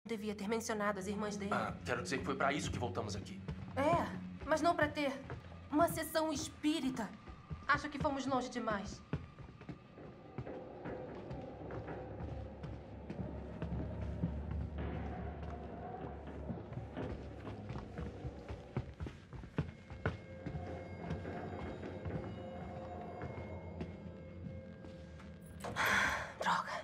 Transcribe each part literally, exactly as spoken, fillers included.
Devia ter mencionado as irmãs dele. Ah, quero dizer que foi pra isso que voltamos aqui. É, mas não pra ter uma sessão espírita. Acho que fomos longe demais. Droga.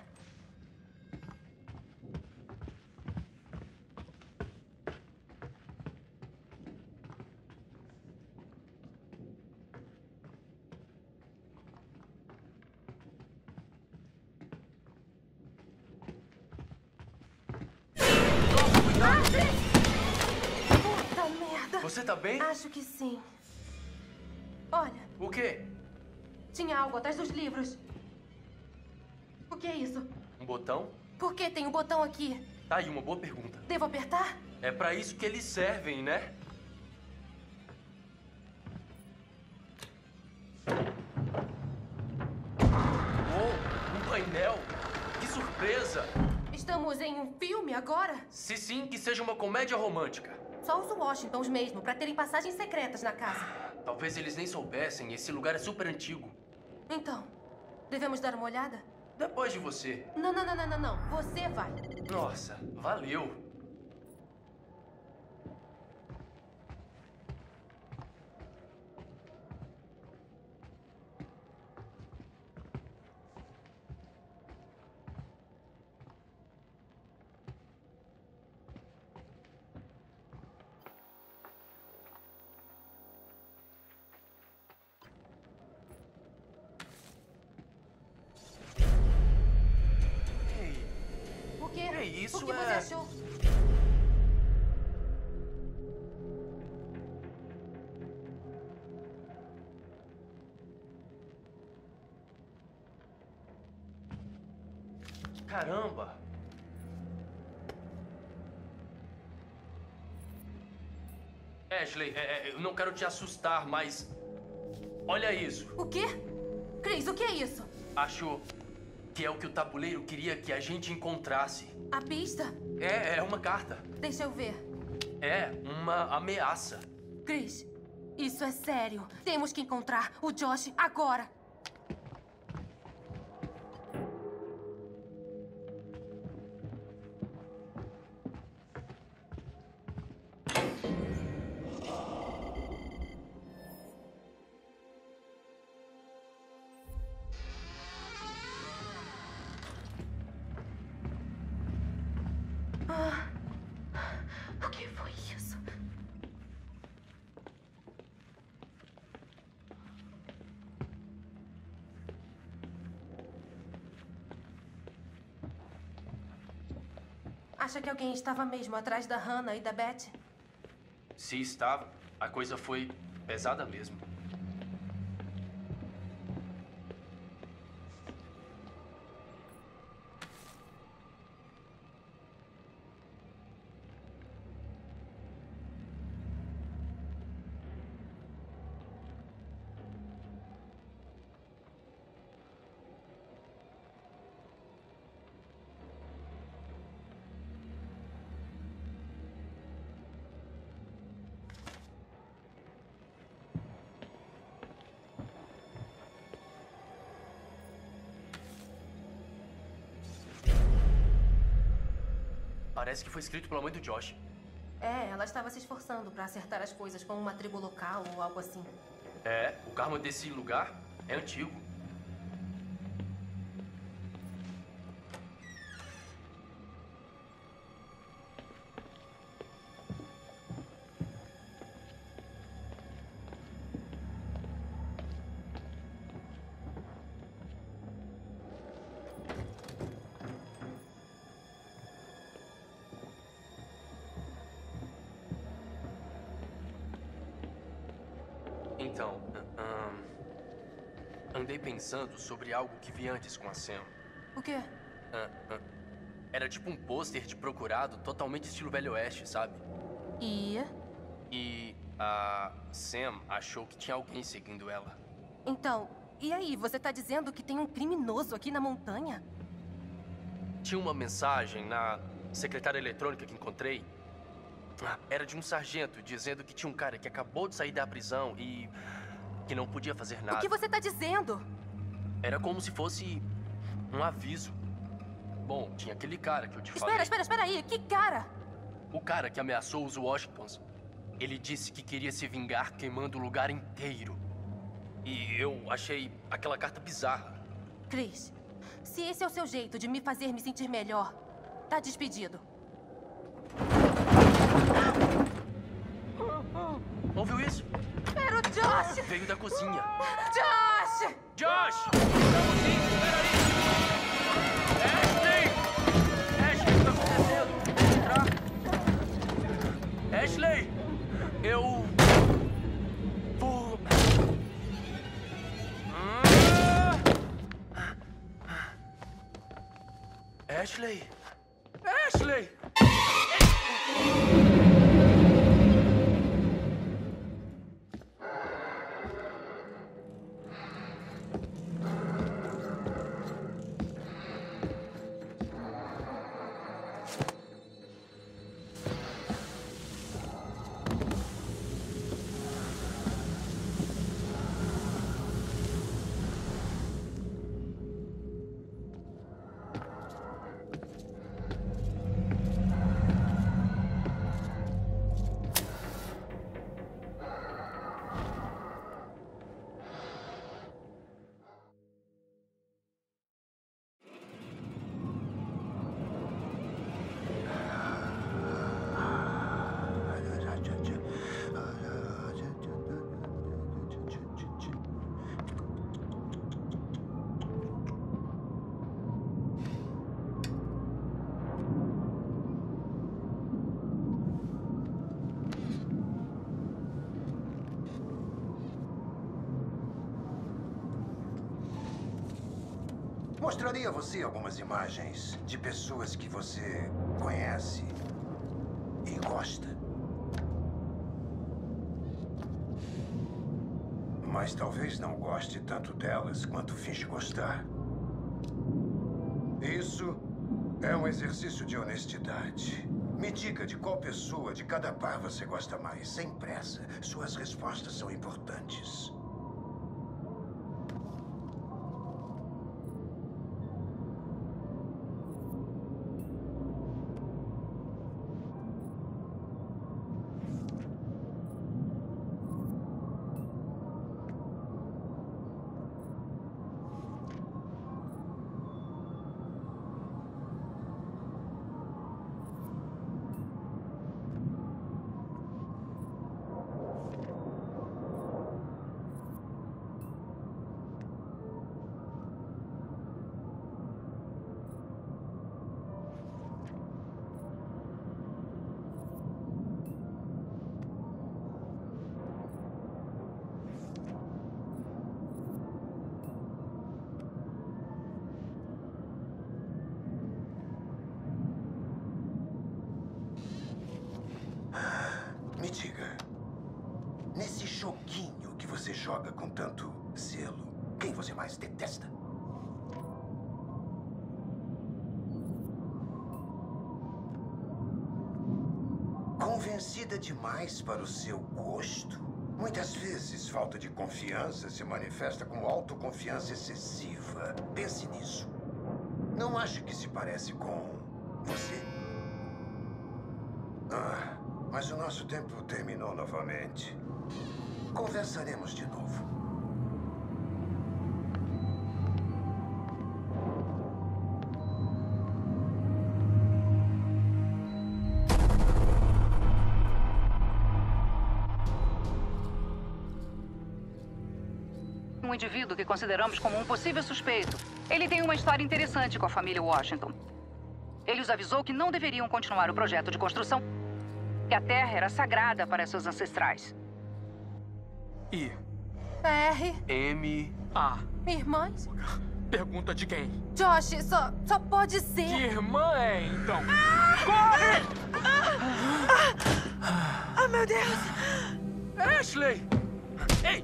Puta merda. Você tá bem? Acho que sim. Olha, O quê? tinha algo atrás dos livros. O que é isso? Um botão? Por que tem um botão aqui? Tá aí, uma boa pergunta. Devo apertar? É pra isso que eles servem, né? Uou, um painel! Que surpresa! Estamos em um filme agora? Se sim, que seja uma comédia romântica. Só os Washingtons mesmo, pra terem passagens secretas na casa. Talvez eles nem soubessem, esse lugar é super antigo. Então, devemos dar uma olhada? Depois de você. Não, não, não, não, não, não. Você vai. Nossa, valeu. Ei, O quê? É isso, O que é- você achou? caramba. Ashley, é, é, eu não quero te assustar, mas... Olha isso. O quê? Chris, o que é isso? Acho que é o que o tabuleiro queria que a gente encontrasse. A pista? É, é uma carta. Deixa eu ver. É uma ameaça. Chris, isso é sério. Temos que encontrar o Josh agora. Ah, o que foi isso? Acha que alguém estava mesmo atrás da Hannah e da Beth? Se estava, a coisa foi pesada mesmo. Parece que foi escrito pela mãe do Josh. É, ela estava se esforçando para acertar as coisas com uma tribo local ou algo assim. É, o karma desse lugar é antigo. Então, ahn, andei pensando sobre algo que vi antes com a Sam. O quê? Ah, ah. Era tipo um pôster de procurado, totalmente estilo Velho Oeste, sabe? E? E a Sam achou que tinha alguém seguindo ela. Então, e aí? Você tá dizendo que tem um criminoso aqui na montanha? Tinha uma mensagem na secretária eletrônica que encontrei era de um sargento dizendo que tinha um cara que acabou de sair da prisão e que não podia fazer nada. O que você tá dizendo? Era como se fosse um aviso. Bom, tinha aquele cara que eu te falei. Espera, espera, espera aí. Que cara? O cara que ameaçou os Washingtons. Ele disse que queria se vingar queimando o lugar inteiro. E eu achei aquela carta bizarra. Chris, se esse é o seu jeito de me fazer me sentir melhor, tá despedido. Ouviu isso? Era o Josh! Veio da cozinha. Josh! Josh! Estamos indo, espera aí! Ashley! Ashley, o que tá acontecendo? Entrar? Ashley! Eu... vou... Ashley! Ashley! Mostraria a você algumas imagens de pessoas que você conhece e gosta. Mas talvez não goste tanto delas quanto finge gostar. Isso é um exercício de honestidade. Me diga de qual pessoa de cada par você gosta mais, sem pressa. Suas respostas são importantes. Me diga, nesse joguinho que você joga com tanto zelo, quem você mais detesta? Convencida demais para o seu gosto? Muitas vezes, falta de confiança se manifesta como autoconfiança excessiva. Pense nisso. Não acha que se parece com você? Ah... Mas o nosso tempo terminou novamente. Conversaremos de novo. Um indivíduo que consideramos como um possível suspeito. Ele tem uma história interessante com a família Washington. Ele os avisou que não deveriam continuar o projeto de construção, que a Terra era sagrada para seus ancestrais. I. R. M. A. Irmãs? Pergunta de quem? Josh, só, só pode ser. Que irmã é, então? Ah! Corre! Ah! Ah! Ah, meu Deus! Ashley! Ei!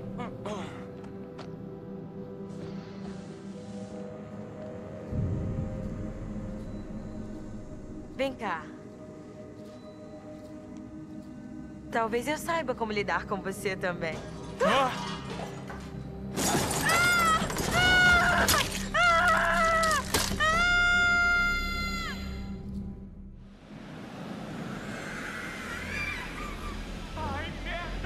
Vem cá. Talvez eu saiba como lidar com você também. Ah! Ai, merda!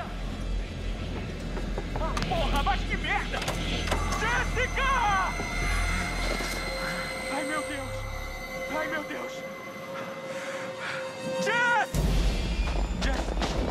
Ah, porra, mas que merda! Jessica! Ai, meu Deus! Ai, meu Deus! Jess! Jess!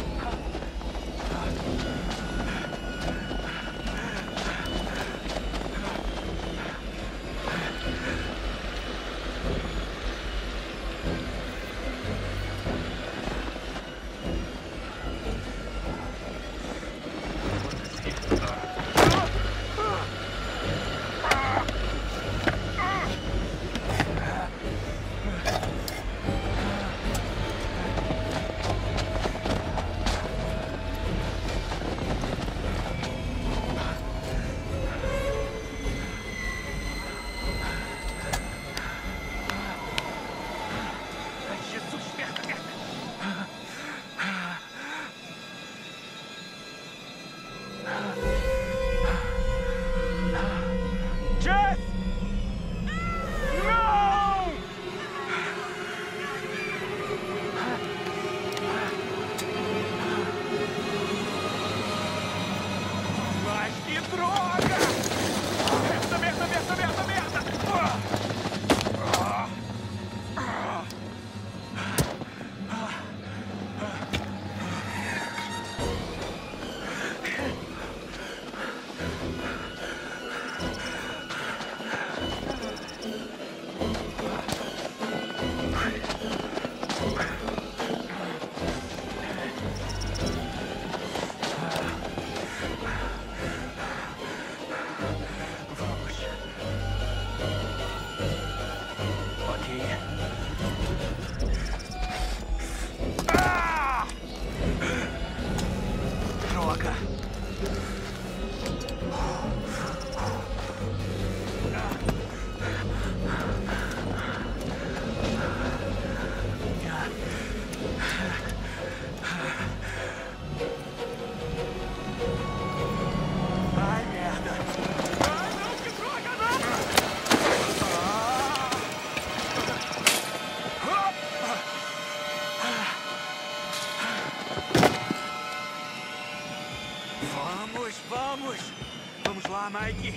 Mike.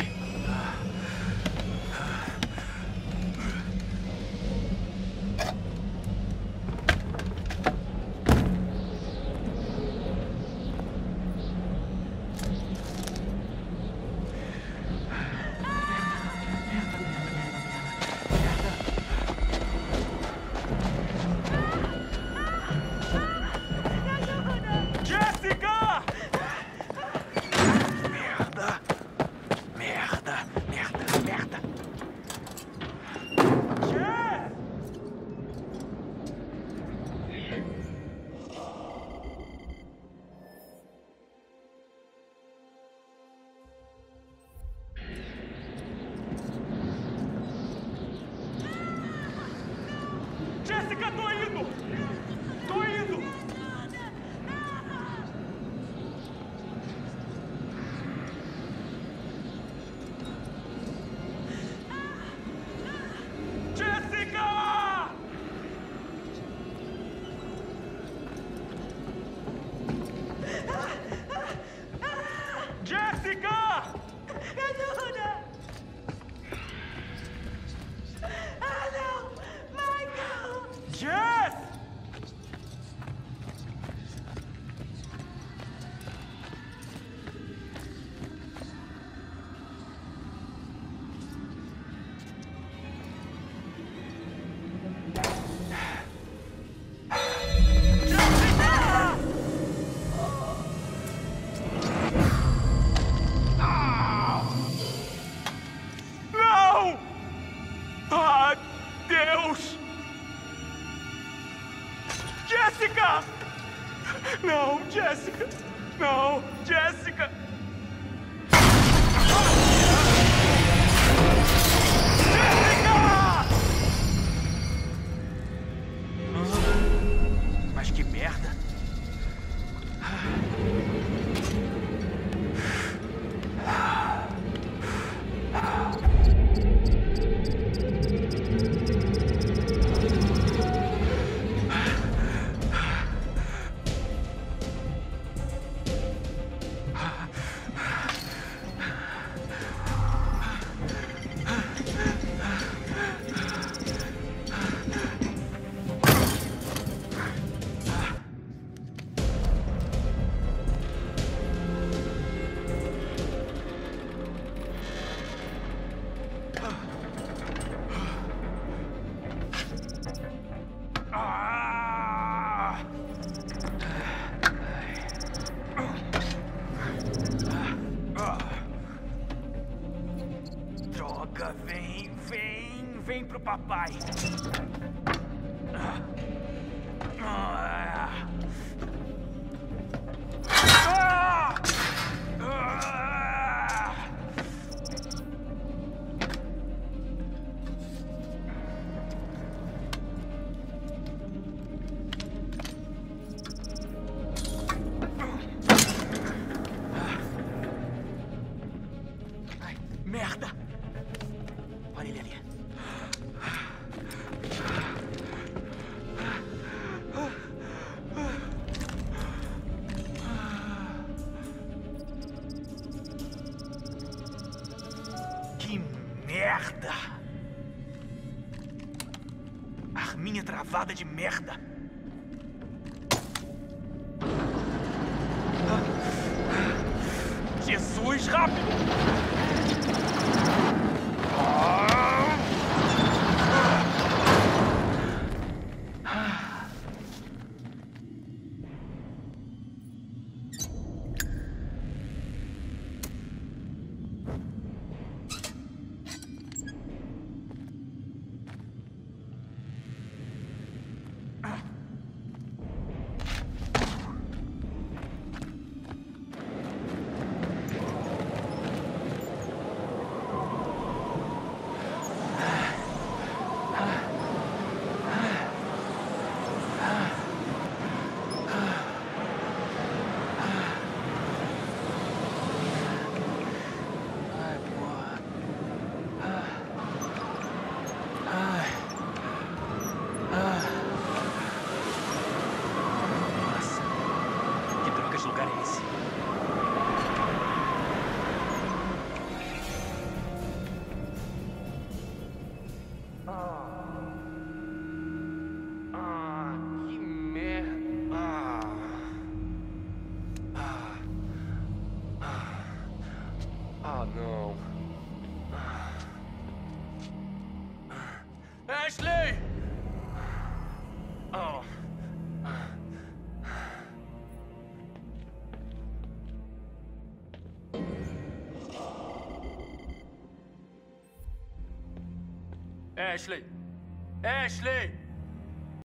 Jessica, tô indo! Tô indo! Jessica! Jessica! Ajuda! Ah, não! Michael! Jess! Não! Ah, Deus! Jessica! Não, Jessica! Não, Jessica! Jessica! pro papai. Ah. Ah. Ah. Ai, merda! Olha ele ali. Que merda! Arminha travada de merda! Jesus, rápido! Ah, não. Ashley! Oh. Ashley! Ashley!